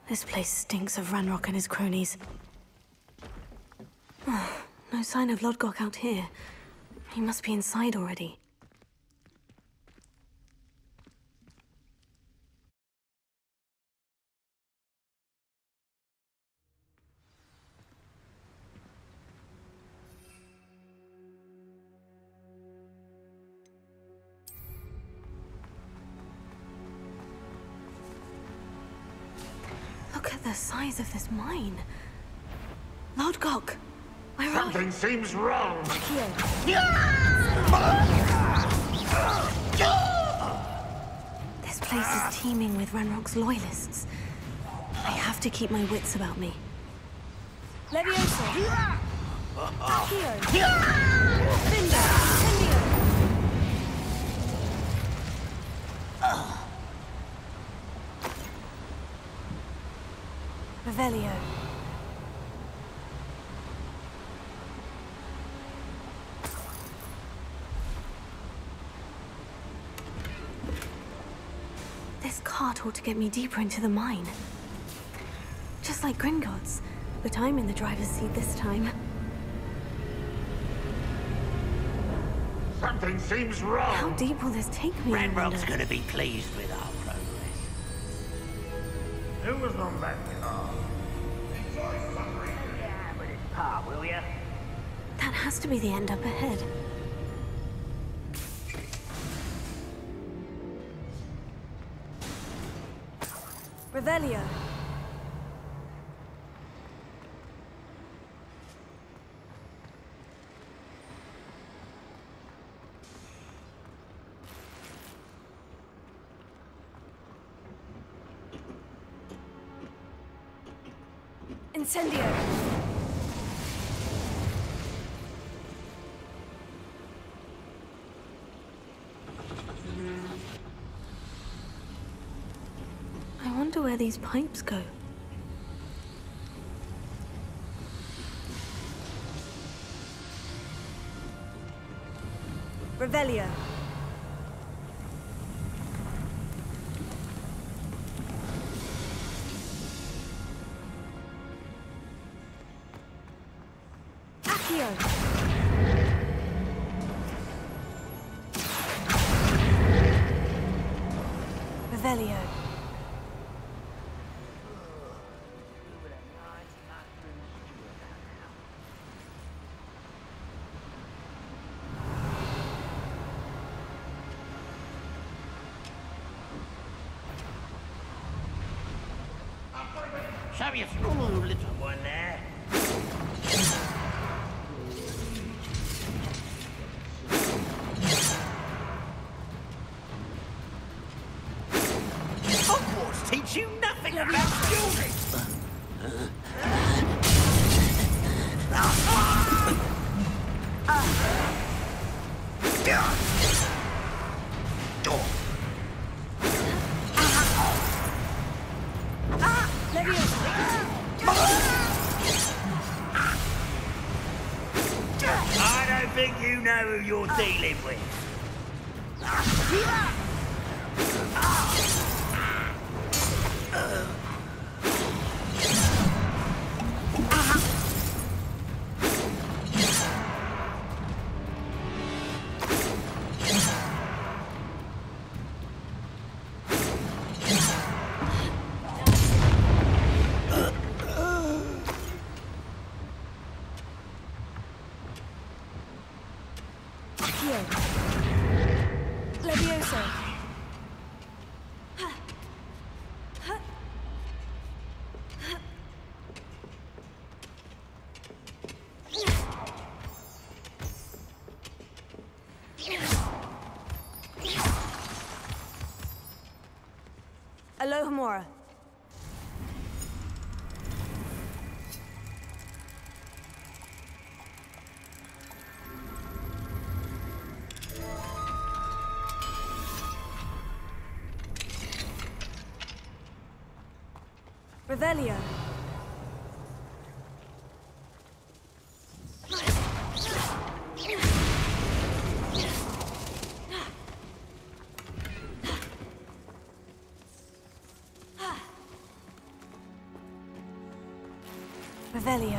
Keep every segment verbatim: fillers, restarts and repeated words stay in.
This place stinks of Ranrock and his cronies. Oh, no sign of Lodgok out here. He must be inside already. Look at the size of this mine. Lodgok! Where are Something seems wrong. you? This place is teeming with Ranrock's loyalists. I have to keep my wits about me. Levioso! Accio! Findo! Incendio! Revelio. This cart ought to get me deeper into the mine. Just like Gringotts, but I'm in the driver's seat this time. Something seems wrong. How deep will this take me, I Ranrock's wonder? gonna be pleased with our progress. Who was on that car? Yeah, but it's par, will ya? That has to be the end up ahead. Revelio! Incendio! I wonder where these pipes go. Revelio! Accio! Revelio! Show you through, little one there. Hogwarts teach you nothing about children. I don't think you know who you're dealing with. Levioso! Alohomora. Revelio. Revelio.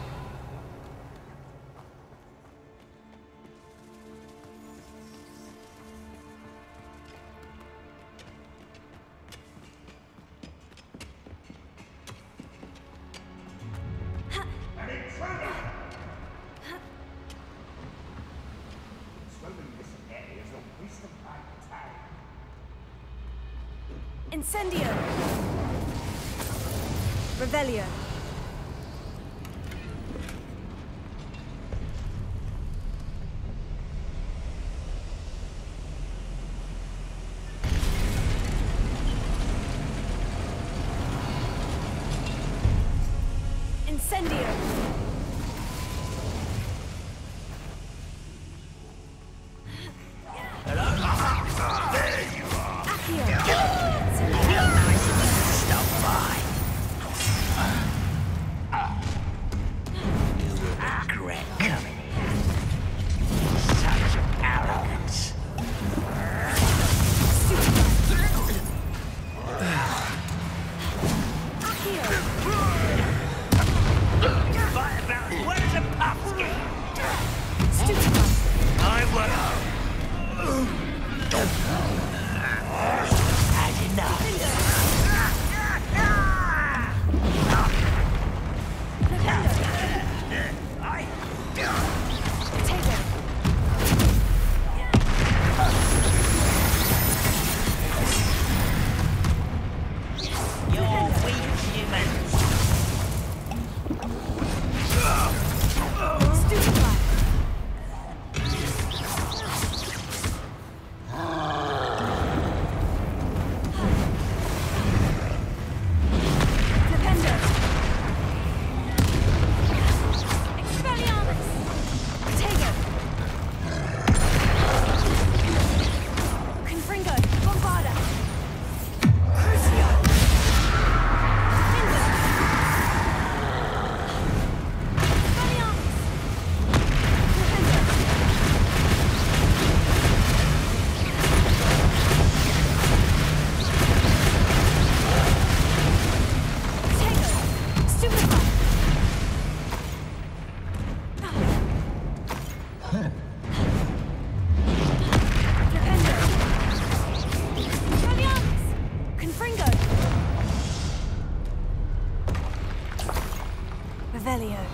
Incendio! Revelio. Incendio! Revelio.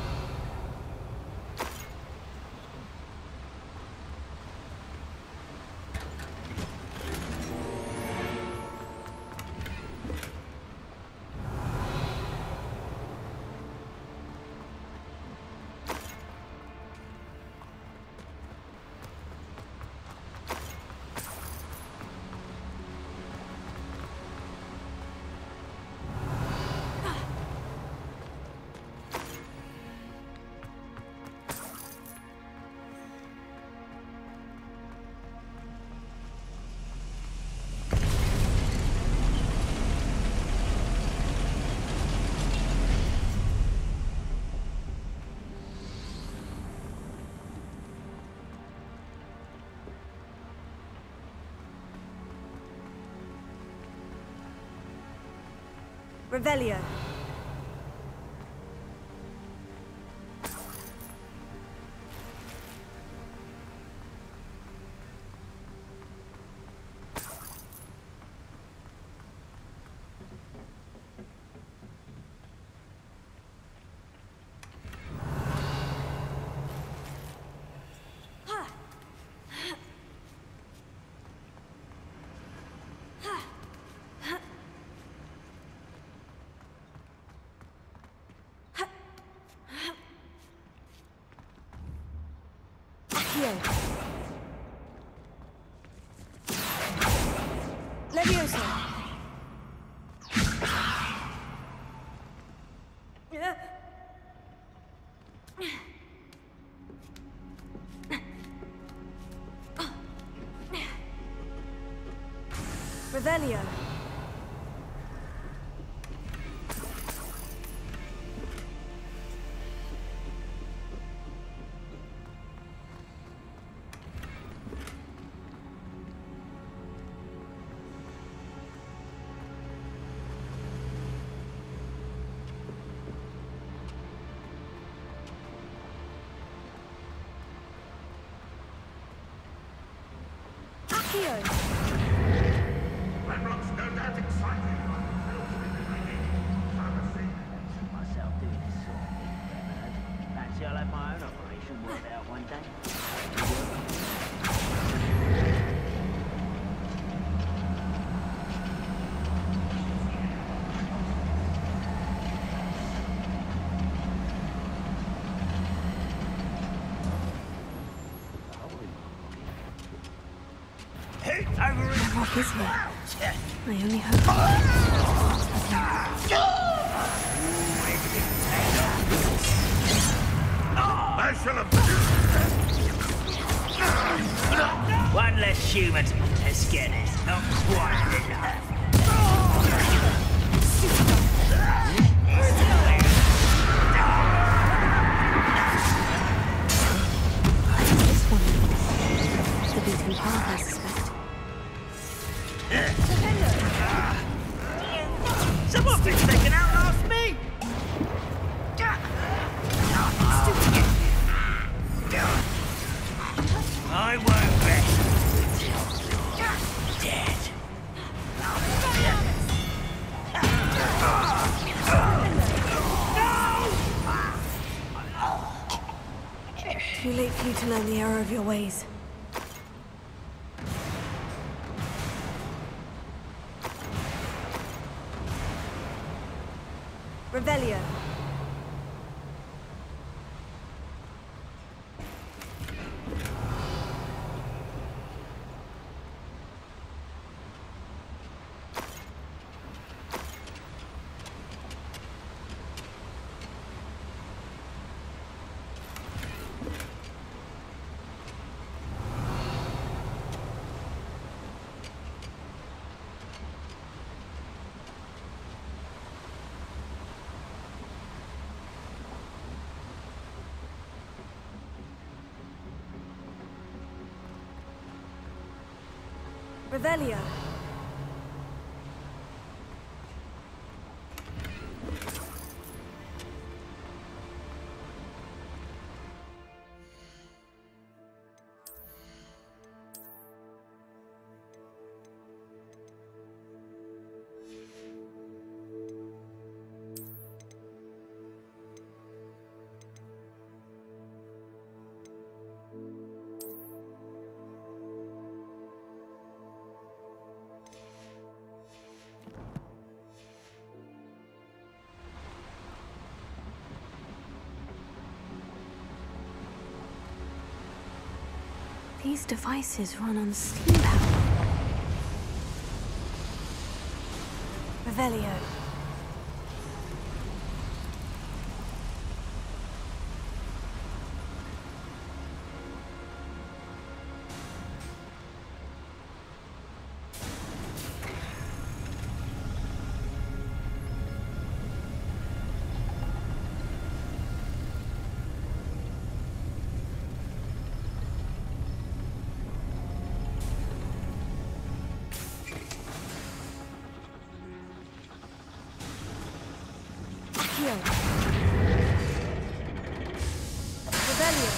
Revelio. Levioso. Revelio. Accio. Renrock's no doubt excited. Myself doing this sort of thing, Bernard. Fancy I'll have my own operation worked out one day. Ranrock is here. I only hope. I shall have... One less human to skin it. Not quite enough. This one. The beating path, I suspect. Someone thinks they can outlast me! I won't rest until you're dead. Too late for you to learn the error of your ways. Revelio. Revelio. These devices run on steam power. Revelio. Revelio.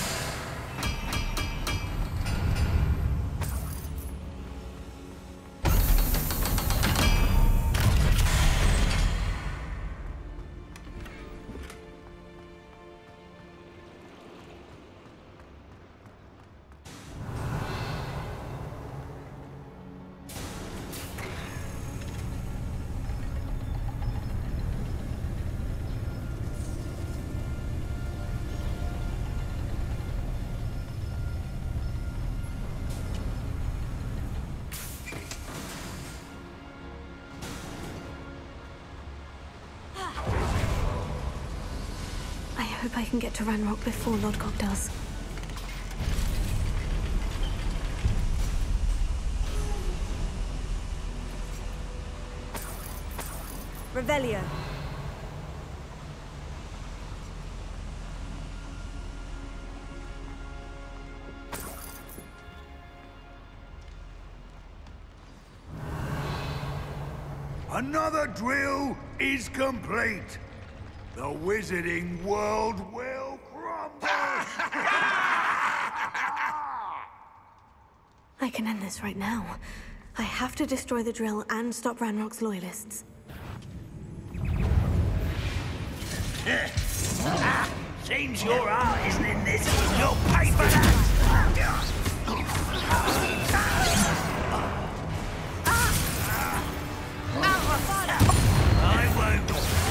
I hope I can get to Ranrock before Lodgok does. Revelio. Another drill is complete. The wizarding world will crumble! I can end this right now. I have to destroy the drill and stop Ranrock's loyalists. Ah, seems your art isn't in this. You'll pay for that! I won't.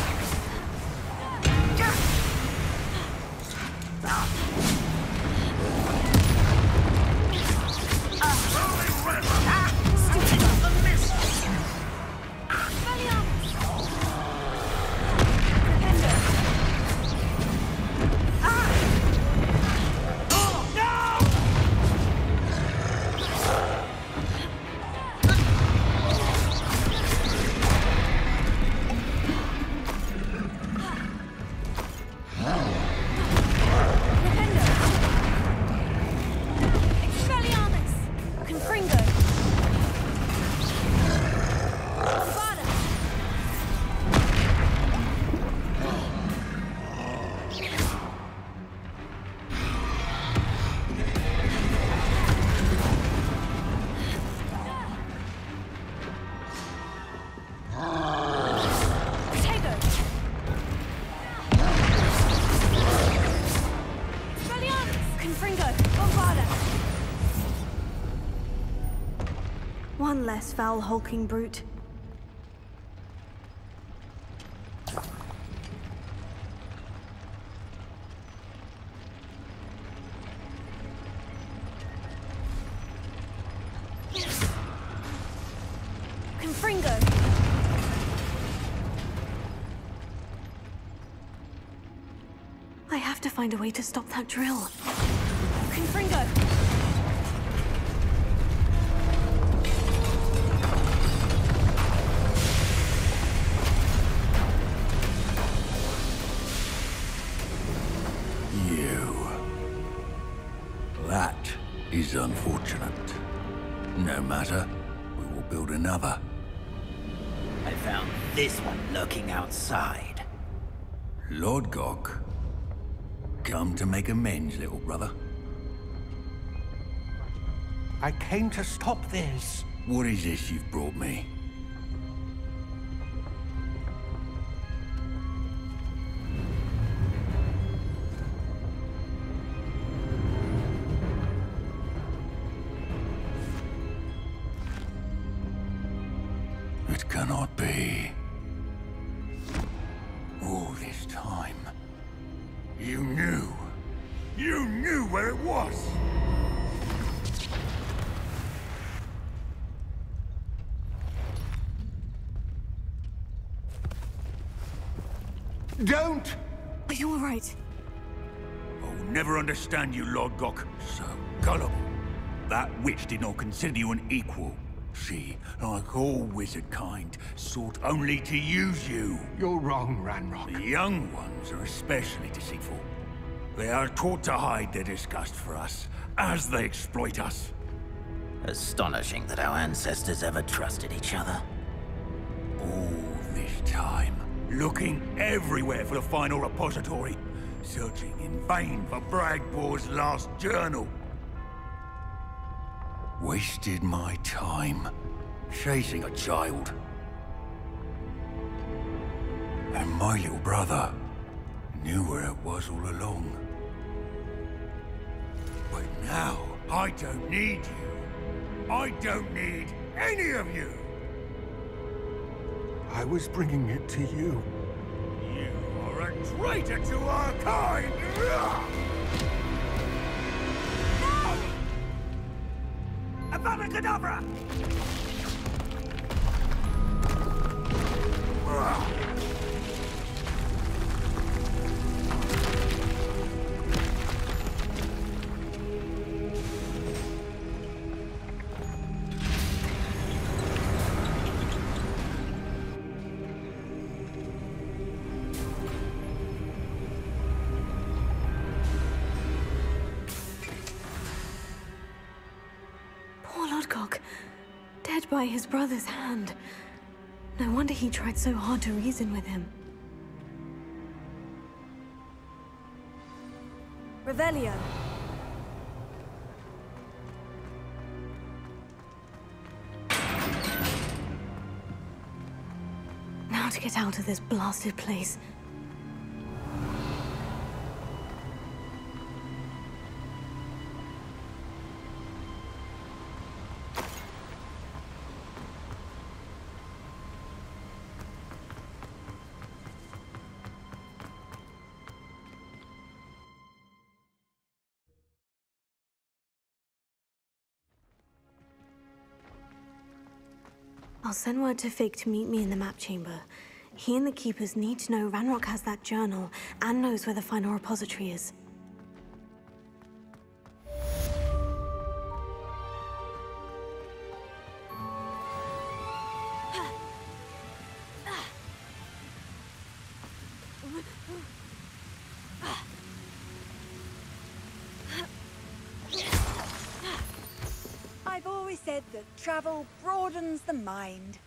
One less foul hulking brute. Confringo! I have to find a way to stop that drill. Confringo! That is unfortunate. No matter, we will build another. I found this one lurking outside. Lodgok, come to make amends, little brother. I came to stop this. What is this you've brought me? It cannot be. All this time, you knew. You knew where it was. Don't! Are you all right? I'll never understand you, Lodgok. So gullible. That witch did not consider you an equal. She, like all wizard kind, sought only to use you. You're wrong, Ranrock. The young ones are especially deceitful. They are taught to hide their disgust for us, as they exploit us. Astonishing that our ancestors ever trusted each other. All this time, looking everywhere for the final repository, searching in vain for Bragbor's last journal. Wasted my time, chasing a child. And my little brother knew where it was all along. But now, I don't need you. I don't need any of you. I was bringing it to you. You are a traitor to our kind! Avada Kedavra! Poor Lodgok, dead by his brother's hand. No wonder he tried so hard to reason with him. Revelio. gotta get out of this blasted place. I'll send word to Fig to meet me in the map chamber. He and the Keepers need to know Ranrock has that journal and knows where the final repository is. I've always said that travel broadens the mind.